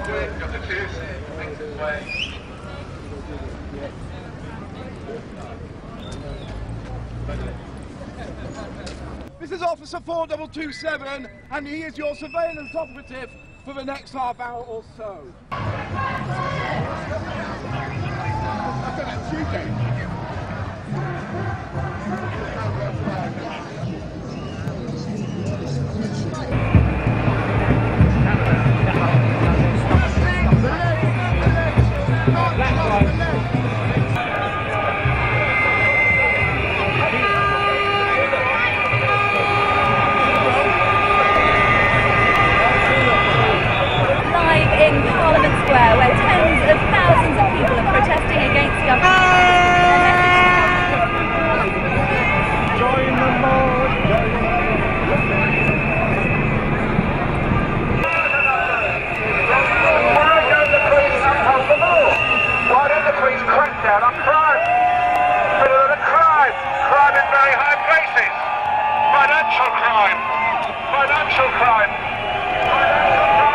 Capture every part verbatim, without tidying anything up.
This is Officer four two two seven, and he is your surveillance operative for the next half hour or so. Where tens of thousands of people are protesting against the Join the march, join the Why don't the police uphold the law? Why don't the police crack down on crime? Better than a crime. Crime in very high places. Financial crime. Financial crime. Financial crime.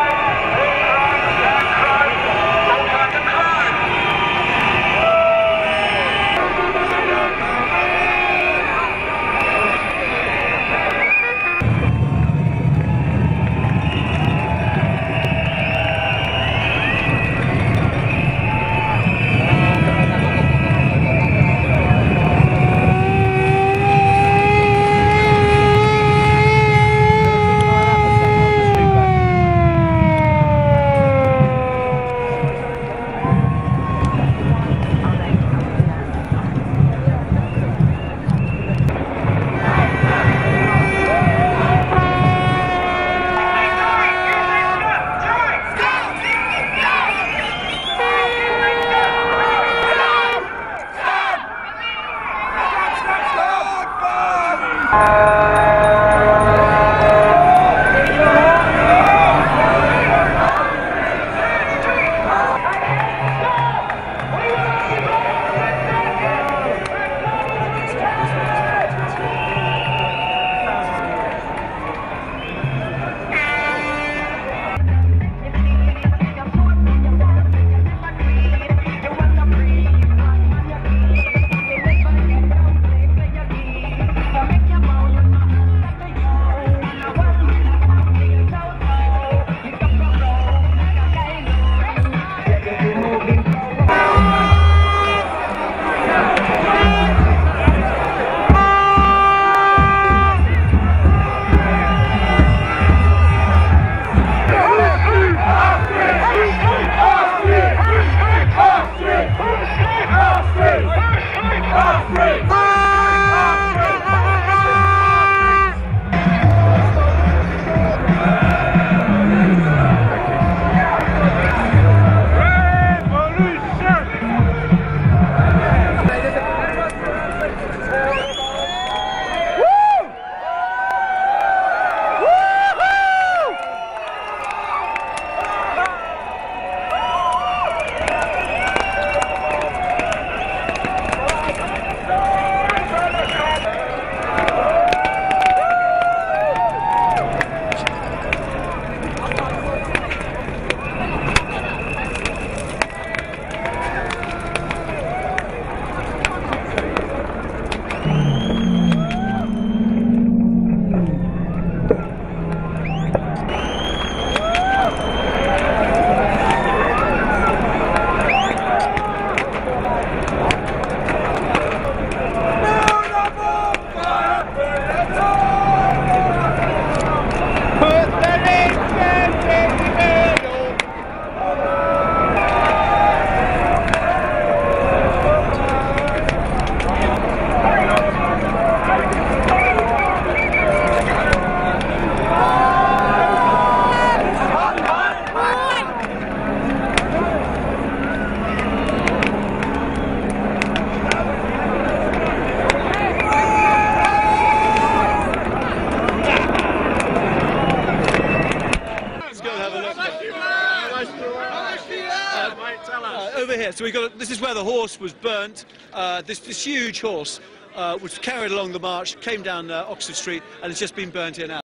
over here. So we got. This is where the horse was burnt. Uh, this, this huge horse uh, was carried along the march, came down uh, Oxford Street, and it's just been burnt here now.